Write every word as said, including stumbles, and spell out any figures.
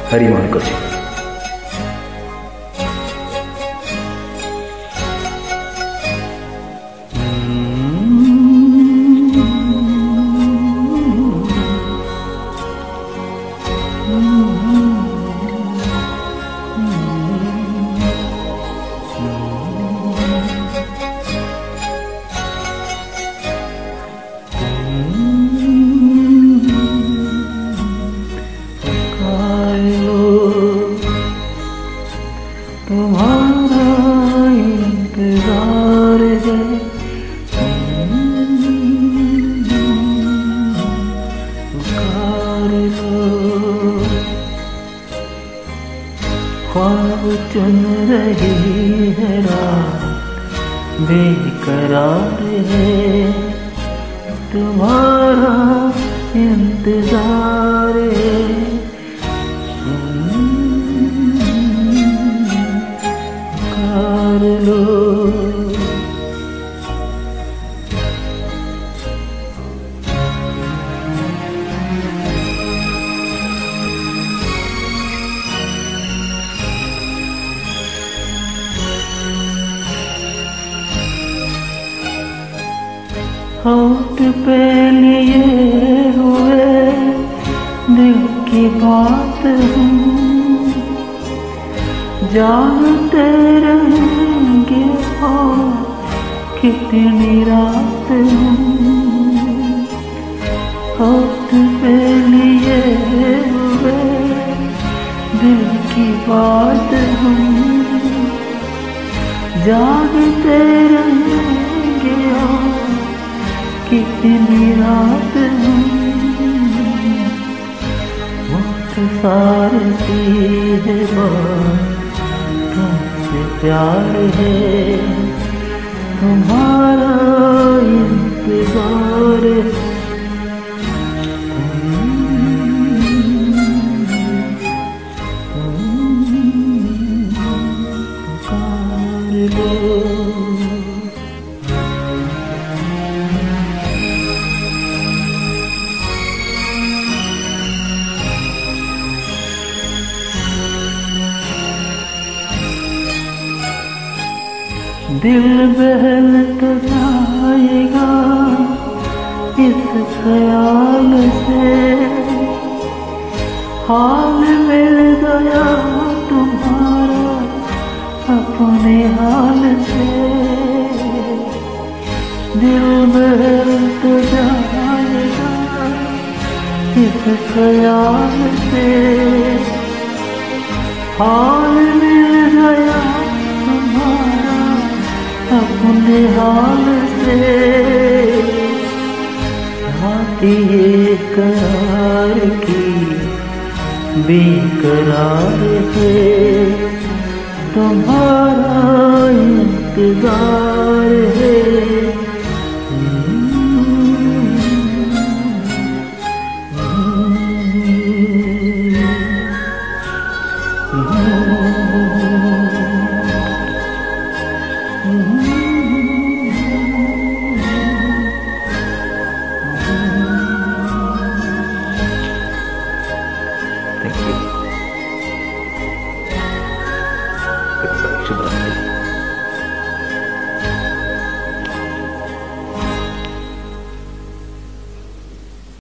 हरिमान को जी। तुम्हारा इंतजार है, पुकार लो। ख्वाब चुन रही है रात, बेकरार है, तुम्हारा इंतजार है। लो होठ पे लिए हुए दिल की बात हूँ, जानते रहेंगे और कितनी रात हूँ। होठ पे लिए हुए दिल की बात हूँ, जानते रहेंगे और कितनी रात हूँ। मुझसे सारी चीज़ें बात तुमसे प्यार है, तुम्हारा इंतजार है। पुकार लो दिल बहल तो जाएगा इस ख्याल से, हाल मिल गया तुम्हारा अपने हाल से। दिल बहल तो जाएगा इस ख्याल से, हाल मिल गया तुम्हारा अपने हाल से। राती ये करार की बेकरार है, तुम्हारा इंतजार है।